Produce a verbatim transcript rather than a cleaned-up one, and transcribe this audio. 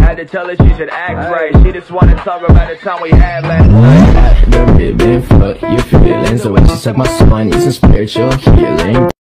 Had to tell her she should act right. She just wanna talk about the time we had last night. The ribbon for your feelings. The way she suck my soul, I need some spiritual healing.